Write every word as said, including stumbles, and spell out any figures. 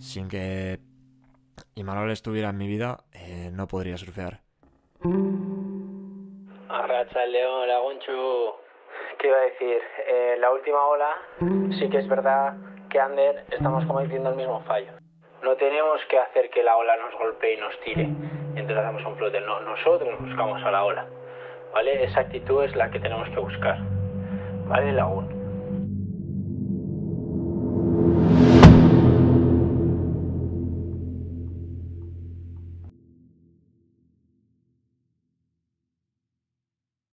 Sin que Imanol estuviera en mi vida, eh, no podría surfear. Arratsaldeon, Laguntxu. ¿Qué iba a decir? Eh, la última ola, sí que es verdad que Ander estamos cometiendo el mismo fallo. No tenemos que hacer que la ola nos golpee y nos tire mientras hacemos un flote. No, nosotros buscamos a la ola, ¿vale? Esa actitud es la que tenemos que buscar, ¿vale, Lagún?